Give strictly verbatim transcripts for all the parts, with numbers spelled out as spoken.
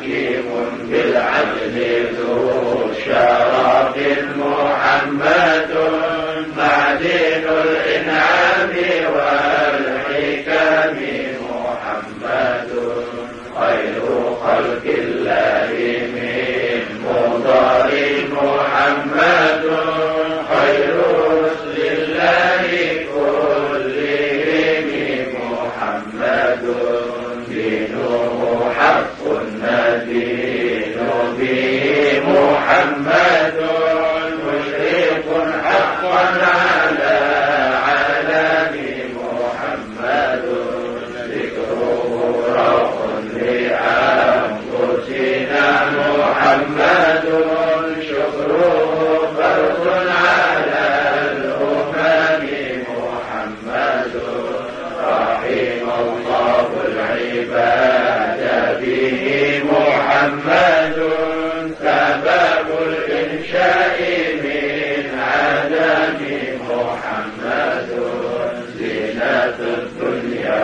حكيم بالعدل ذو شرف محمد معدن الإنعام والحكم محمد خير خلق الله من مضر محمد خير رسل الله كلهم محمد دينه حق ندين به محمد مشرق حقا على عالم محمد ذكره روح لأنفسنا محمد شكره فرض على الأمم محمد رحم الله العباد به محمد سبب الإنشاء من عدم محمد زينة الدنيا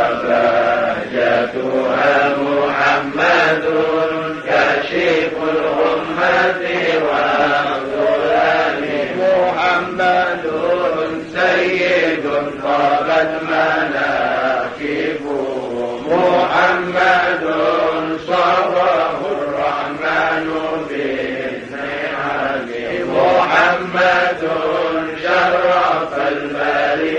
وبهجتها محمد كاشف الأمة والظلام محمد سيد طابت مناكبه محمد صره الرحمن بالنعم محمد شرف الباري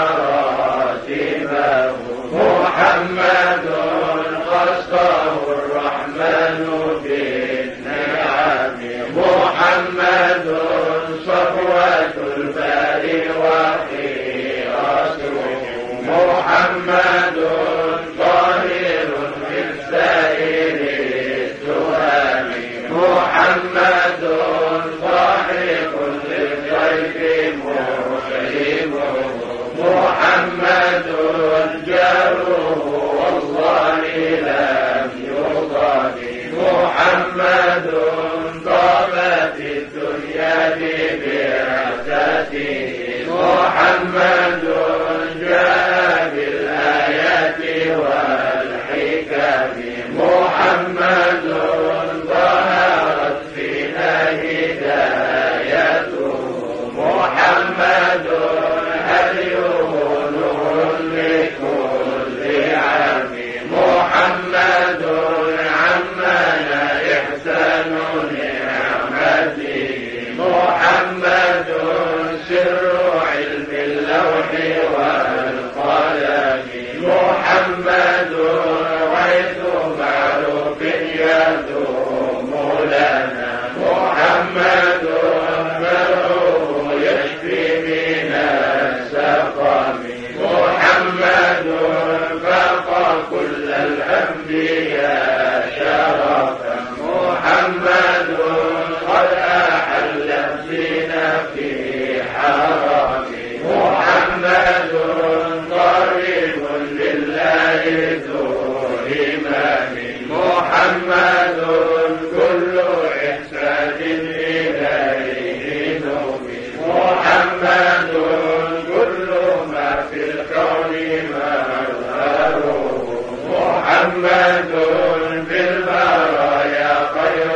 مراتبه محمد خصه الرحمن بالنعم محمد صفوة الباري وخيرته محمد طاهر من سائر التهم محمد ضاحك للضيف مكرم محمد جاره والله لم يضل محمد طابت الدنيا ببعثته محمد جاء بالآيات والحكم محمد ظهرت فينا هدايته محمد هديه نور لكل عام محمد عمنا إحسان نعمته محمد سر علم اللوح والقلم محمد غيث معروف يدوم لنا محمد مرعوه يشفي من السقم محمد فاق كل الأنبياء شرفا محمد قد أحل فينا في حرم محمد قريب لله ذو إمام محمد كل إحسان إليه نومي محمد كل ما في الكون مظهره محمد بالبرايا خير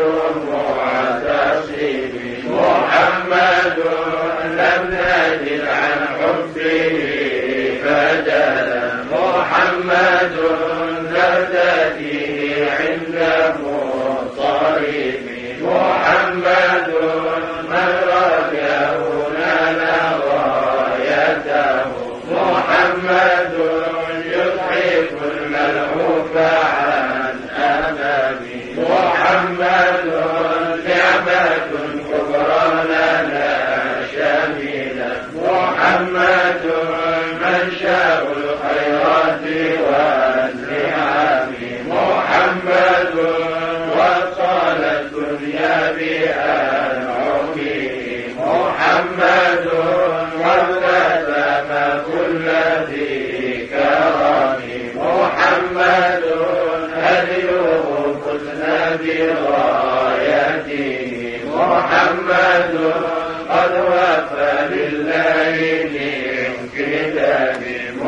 معتصم محمد لم نجد عن حبه بدلا محمد زردته عند مضطرب محمد من رجاه نال غايته محمد يضحك الملهوف عن أمامي محمد نعمة كبرى لنا شاملة محمد منشأ الخيرات والنعم محمد وصل الدنيا بأنعمه محمد والتزم كل ذي كرم محمد هديه قلنا بغايته محمد قد وفى لله من كتاب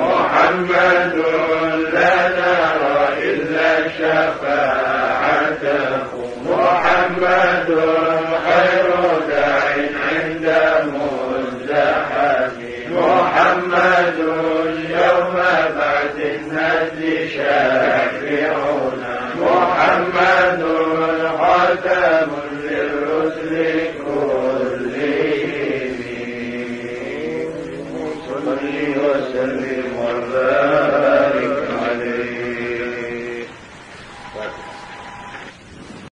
محمد لا نرى إلا شفاعته محمد خاتم